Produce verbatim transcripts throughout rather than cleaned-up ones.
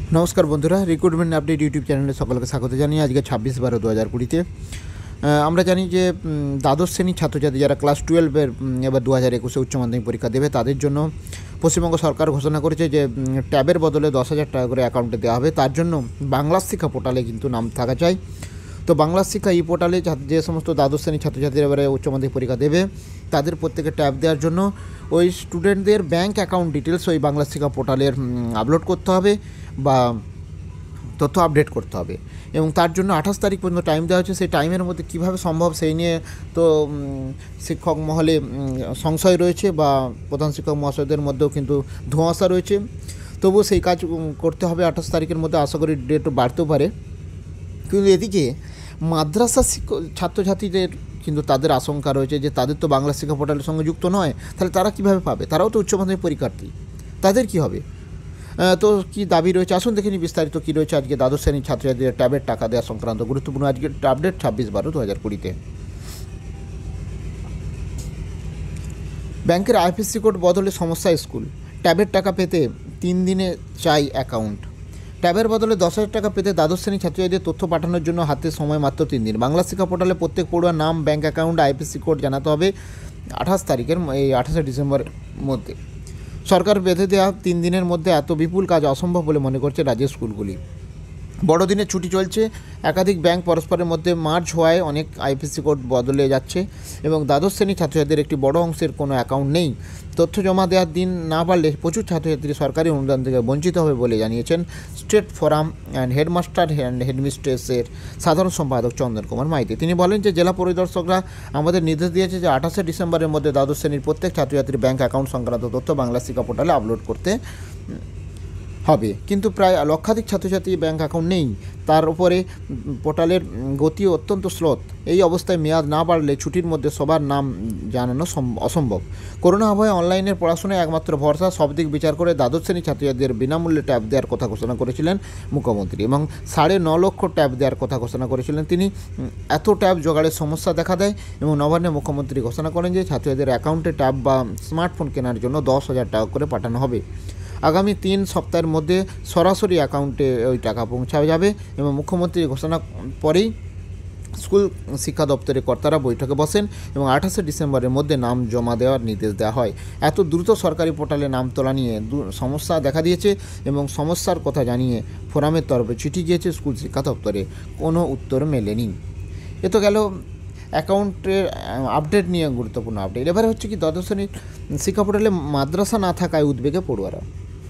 নমস্কার বন্ধুরা, recruitment update YouTube চ্যানেলে সকলকে স্বাগত জানিয়ে আজকে ছাব্বিশ বারো দু হাজার কুড়িতে আমরা জানি যে দ্বাদশ শ্রেণীর ছাত্রছাত্রী যারা ক্লাস টুয়েলভের এবার দু হাজার একুশে উচ্চ মাধ্যমিক পরীক্ষা দেবে তাদের জন্য পশ্চিমবঙ্গ সরকার ঘোষণা করেছে যে ট্যাবের বদলে দশ হাজার টাকা করে অ্যাকাউন্টে দেওয়া হবে। তার জন্য বাংলা শিক্ষা পোর্টালে কিন্তু নাম থাকা চাই। তো বাংলা শিক্ষা এই পোর্টালে যে সমস্ত দ্বাদশ শ্রেণীর ছাত্রছাত্রীরা এবারে উচ্চ মাধ্যমিক পরীক্ষা দেবে তাদের প্রত্যেকে ট্যাব দেওয়ার জন্য ওই স্টুডেন্টদের ব্যাঙ্ক অ্যাকাউন্ট ডিটেলস ওই বাংলা শিক্ষা পোর্টালের আপলোড করতে হবে বা তথ্য আপডেট করতে হবে এবং তার জন্য আঠাশ তারিখ পর্যন্ত টাইম দেওয়া হচ্ছে। সেই টাইমের মধ্যে কীভাবে সম্ভব সেই নিয়ে তো শিক্ষক মহলে সংশয় রয়েছে বা প্রধান শিক্ষক মহাশয়দের মধ্যেও কিন্তু ধোঁয়াশা রয়েছে। তবুও সেই কাজ করতে হবে আঠাশ তারিখের মধ্যে, আশা করি ডেট বাড়তেও পারে। কিন্তু এদিকে মাদ্রাসা শিক্ষক ছাত্রছাত্রীদের কিন্তু তাদের আশঙ্কা রয়েছে যে তাদের তো বাংলা শিক্ষা পোর্টালের সঙ্গে যুক্ত নয়, তাহলে তারা কীভাবে পাবে? তারাও তো উচ্চ মাধ্যমিক পরীক্ষার্থী, তাদের কী হবে? তো কী দাবি রয়েছে আসুন দেখে নিই বিস্তারিত কী রয়েছে আজকে দ্বাদশ শ্রেণীর ছাত্রছাত্রীদের ট্যাবের টাকা দেওয়া সংক্রান্ত গুরুত্বপূর্ণ আজকে আপডেট ছাব্বিশ বারো দু হাজার কুড়িতে। ব্যাংকের আইএফএসসি কোড বদলে সমস্যা স্কুল, ট্যাবের টাকা পেতে তিন দিনে চাই অ্যাকাউন্ট। ট্যাবের বদলে দশ হাজার টাকা পেতে দ্বাদশ শ্রেণীর ছাত্রছাত্রীদের তথ্য পাঠানোর জন্য হাতে সময় মাত্র তিন দিন। বাংলা শিক্ষা পোর্টালে প্রত্যেক পড়ুয়ার নাম, ব্যাঙ্ক অ্যাকাউন্ট, আইএফএসসি কোড জানাতে হবে আঠাশ তারিখের এই আঠাশে ডিসেম্বরের মধ্যে। সরকার বেঁধে দেওয়া তিন দিনের মধ্যে এত বিপুল কাজ অসম্ভব বলে মনে করছে রাজ্যের স্কুলগুলি। বড়দিনের ছুটি চলছে, একাধিক ব্যাংক পরস্পরের মধ্যে মার্জ হওয়ায় অনেক আইএফএসসি কোড বদলে যাচ্ছে এবং দ্বাদশ শ্রেণীর ছাত্রছাত্রীদের একটি বড় অংশের কোনো অ্যাকাউন্ট নেই। তথ্য জমা দেওয়ার দিন না পারলে প্রচুর ছাত্রছাত্রী সরকারি অনুদান থেকে বঞ্চিত হবে বলে জানিয়েছেন state forum and headmaster and হেডমিস্ট্রেসের সাধারণ সম্পাদক চন্দন কুমার মাইতি। তিনি বলেন যে জেলা পরিদর্শকরা আমাদের নির্দেশ দিয়েছে যে আঠাশে ডিসেম্বরের মধ্যে দ্বাদশ শ্রেণীর প্রত্যেক ছাত্রছাত্রীর ব্যাংক অ্যাকাউন্ট সংক্রান্ত তথ্য বাংলা শিক্ষা পোর্টালে আপলোড করতে হবে। কিন্তু প্রায় লক্ষাধিক ছাত্রছাত্রী ব্যাংক অ্যাকাউন্ট নেই, তার উপরে পোর্টালের গতি অত্যন্ত স্লোত। এই অবস্থায় মেয়াদ না বাড়লে ছুটির মধ্যে সবার নাম জানানো অসম্ভব। করোনা আবহে অনলাইনের পড়াশোনায় একমাত্র ভরসা, সব দিক বিচার করে দ্বাদশ শ্রেণীর ছাত্রছাত্রীদের বিনামূল্যে ট্যাব দেওয়ার কথা ঘোষণা করেছিলেন মুখ্যমন্ত্রী এবং সাড়ে ন লক্ষ ট্যাব দেওয়ার কথা ঘোষণা করেছিলেন তিনি। এত ট্যাব জোগাড়ের সমস্যা দেখা দেয় এবং নবান্নে মুখ্যমন্ত্রী ঘোষণা করেন যে ছাত্রছাত্রীদের অ্যাকাউন্টে ট্যাব বা স্মার্টফোন কেনার জন্য দশ হাজার টাকা করে পাঠানো হবে। আগামী তিন সপ্তাহের মধ্যে সরাসরি অ্যাকাউন্টে ওই টাকা পৌঁছানো যাবে এবং মুখ্যমন্ত্রীর ঘোষণা পরেই স্কুল শিক্ষা দপ্তরের কর্তারা বৈঠকে বসেন এবং আঠাশে ডিসেম্বরের মধ্যে নাম জমা দেওয়ার নির্দেশ দেওয়া হয়। এত দ্রুত সরকারি পোর্টালে নাম তোলা নিয়ে সমস্যা দেখা দিয়েছে এবং সমস্যার কথা জানিয়ে ফোরামের তরফে চিঠি গিয়েছে স্কুল শিক্ষা দপ্তরে, কোনো উত্তর মেলেনি। এ তো গেল অ্যাকাউন্টের আপডেট নিয়ে গুরুত্বপূর্ণ আপডেট। এবারে হচ্ছে কি দ্বাদশ শ্রেণীর শিক্ষা পোর্টালে মাদ্রাসা না থাকায় উদ্বেগে পড়ুয়ারা।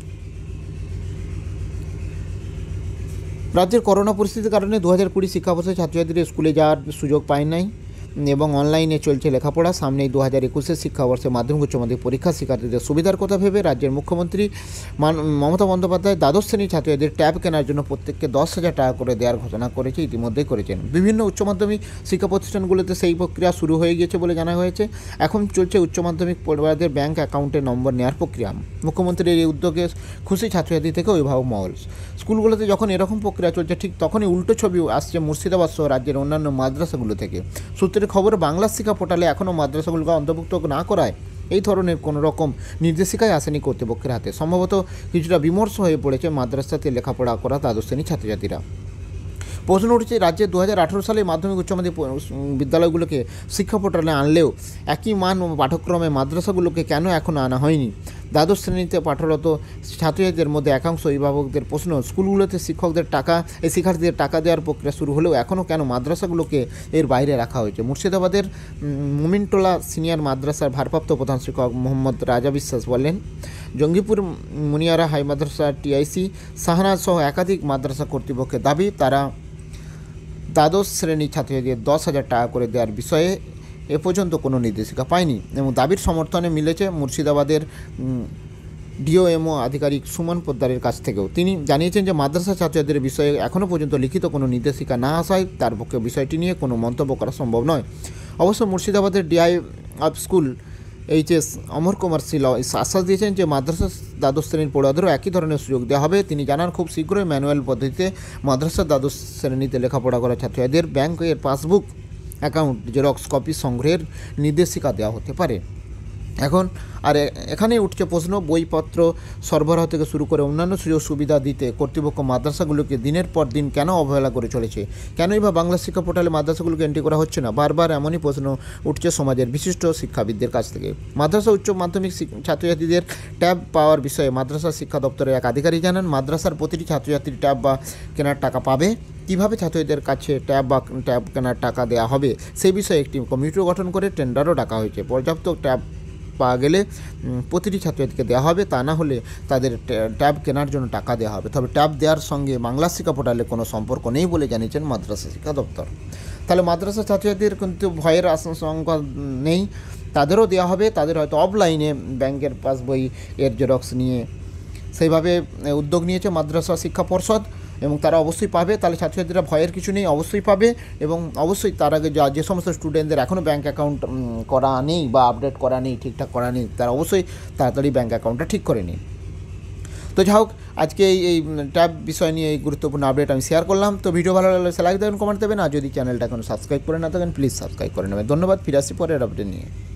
রাজ্যের করোনা পরিস্থিতির কারণে দু হাজার কুড়ি শিক্ষাবর্ষে ছাত্রছাত্রীরা স্কুলে যাওয়ার সুযোগ পায় নাই এবং অনলাইনে চলছে লেখাপড়া। সামনেই দু হাজার একুশের শিক্ষাবর্ষে মাধ্যমিক উচ্চ মাধ্যমিক পরীক্ষা শিক্ষার্থীদের সুবিধার কথা ভেবে রাজ্যের মুখ্যমন্ত্রী মমতা বন্দ্যোপাধ্যায় দ্বাদশ শ্রেণীর ছাত্রছাত্রীদের ট্যাব কেনার জন্য প্রত্যেককে দশ হাজার টাকা করে দেওয়ার ঘোষণা করেছে, ইতিমধ্যেই করেছেন। বিভিন্ন উচ্চ মাধ্যমিক শিক্ষা প্রতিষ্ঠানগুলোতে সেই প্রক্রিয়া শুরু হয়ে গিয়েছে বলে জানা হয়েছে। এখন চলছে উচ্চ মাধ্যমিক পড়ুয়াদের ব্যাংক অ্যাকাউন্টে নম্বর নেওয়ার প্রক্রিয়া। মুখ্যমন্ত্রীর এই উদ্যোগে খুশি ছাত্রছাত্রী থেকে অভিভাবক মহল। স্কুলগুলোতে যখন এরকম প্রক্রিয়া চলছে ঠিক তখনই উল্টো ছবি আসছে মুর্শিদাবাদ সহ রাজ্যের অন্যান্য মাদ্রাসাগুলো থেকে। সূত্রের খবর, বাংলা শিক্ষা পোর্টালে এখনও মাদ্রাসাগুলোকে অন্তর্ভুক্ত না করায় এই ধরনের কোনো রকম নির্দেশিকাই আসেনি কর্তৃপক্ষের হাতে। সম্ভবত কিছুটা বিমর্ষ হয়ে পড়েছে মাদ্রাসাতে লেখাপড়া করা দ্বাদশ শ্রেণীর ছাত্রছাত্রীরা। প্রশ্ন উঠেছে, রাজ্যে দু হাজার আঠেরো সালে মাধ্যমিক উচ্চ মাধ্যমিক বিদ্যালয়গুলোকে শিক্ষা পোর্টালে আনলেও একই মান ও পাঠ্যক্রমে মাদ্রাসাগুলোকে কেন এখনও আনা হয়নি? দ্বাদশ শ্রেণীতে পাঠরত ছাত্রছাত্রীদের মধ্যে একাংশ অভিভাবকদের প্রশ্ন, স্কুলগুলোতে শিক্ষকদের টাকা এই শিক্ষার্থীদের টাকা দেওয়ার প্রক্রিয়া শুরু হলেও এখনও কেন মাদ্রাসাগুলোকে এর বাইরে রাখা হয়েছে? মুর্শিদাবাদের মুমিনটোলা সিনিয়র মাদ্রাসার ভারপ্রাপ্ত প্রধান শিক্ষক মোহাম্মদ রাজা বিশ্বাস বলেন, জঙ্গিপুর মুনিয়ারা হাই মাদ্রাসা টিআইসি শাহনাজ সহ একাধিক মাদ্রাসা কর্তৃপক্ষের দাবি তারা দ্বাদশ শ্রেণীর ছাত্রছাত্রীদের দশ হাজার টাকা করে দেওয়ার বিষয়ে এ পর্যন্ত কোনো নির্দেশিকা পায়নি এবং দাবির সমর্থনে মিলেছে মুর্শিদাবাদের ডিওএমও আধিকারিক সুমন পোদ্দারের কাছ থেকেও। তিনি জানিয়েছেন যে মাদ্রাসা ছাত্রছাত্রীদের বিষয়ে এখনও পর্যন্ত লিখিত কোনো নির্দেশিকা না আসায় তার পক্ষে বিষয়টি নিয়ে কোনো মন্তব্য করা সম্ভব নয়। অবশ্য মুর্শিদাবাদের DI of school HS Amar Kumar Seal আশ্বাস দিয়েছেন যে মাদ্রাসা দ্বাদশ শ্রেণীর পড়ুয়াদেরও একই ধরনের সুযোগ দেওয়া হবে। তিনি জানান, খুব শীঘ্রই ম্যানুয়াল পদ্ধতিতে মাদ্রাসা দ্বাদশ শ্রেণীতে লেখাপড়া করা ছাত্রছাত্রীদের ব্যাংকের পাসবুক অ্যাকাউন্ট জেরক্স কপি সংগ্রহের নির্দেশিকা দেওয়া হতে পারে। এখন আর এখানেই উঠছে প্রশ্ন, বইপত্র সরবরাহ থেকে শুরু করে অন্যান্য সুযোগ সুবিধা দিতে কর্তৃপক্ষ মাদ্রাসাগুলোকে দিনের পর দিন কেন অবহেলা করে চলেছে? কেনই বা বাংলা শিক্ষা পোর্টালে মাদ্রাসাগুলোকে এন্ট্রি করা হচ্ছে না? বারবার এমনই প্রশ্ন উঠছে সমাজের বিশিষ্ট শিক্ষাবিদদের কাছ থেকে। মাদ্রাসা উচ্চ মাধ্যমিক ছাত্রছাত্রীদের ট্যাব পাওয়ার বিষয়ে মাদ্রাসা শিক্ষা দপ্তরের এক আধিকারিক জানান, মাদ্রাসার প্রতিটি ছাত্রছাত্রী ট্যাব বা কেনার টাকা পাবে। কীভাবে ছাত্রীদের কাছে ট্যাব বা ট্যাব কেনার টাকা দেওয়া হবে সেই বিষয়ে একটি কমিটিও গঠন করে টেন্ডারও ডাকা হয়েছে। পর্যাপ্ত ট্যাব পাওয়া গেলে প্রতিটি ছাত্রছাত্রীকে দেওয়া হবে, তা না হলে তাদের ট্যাব কেনার জন্য টাকা দেওয়া হবে। তবে ট্যাব দেওয়ার সঙ্গে বাংলা শিক্ষা পোর্টালে কোনো সম্পর্ক নেই বলে জানিয়েছেন মাদ্রাসা শিক্ষা দপ্তর। তাহলে মাদ্রাসা ছাত্রছাত্রীদের কিন্তু ভয়ের আশঙ্কা নেই, তাদেরও দেওয়া হবে। তাদের হয়তো অফলাইনে ব্যাংকের পাসবই এর জেরক্স নিয়ে সেইভাবে উদ্যোগ নিয়েছে মাদ্রাসা শিক্ষা পর্ষদ, এবং তারা অবশ্যই পাবে। তাহলে ছাত্রছাত্রীরা ভয়ের কিছু নেই, অবশ্যই পাবে। এবং অবশ্যই তার আগে যা যে সমস্ত স্টুডেন্টদের এখনও ব্যাঙ্ক অ্যাকাউন্ট করা নেই বা আপডেট করা নেই, ঠিকঠাক করা নেই, তারা অবশ্যই তাড়াতাড়ি ব্যাঙ্ক অ্যাকাউন্টটা ঠিক করে নিন। তো যাই হোক, আজকে এই এই ট্যাব বিষয় নিয়ে এই গুরুত্বপূর্ণ আপডেট আমি শেয়ার করলাম। তো ভিডিও ভালো লাগলে লাইক দেবেন, কমেন্ট দেবেন, আর যদি চ্যানেলটা এখনো সাবস্ক্রাইব করে না থাকেন প্লিজ সাবস্ক্রাইব করে নেবেন। ধন্যবাদ। ফিরে আসছি পরের আপডেট নিয়ে।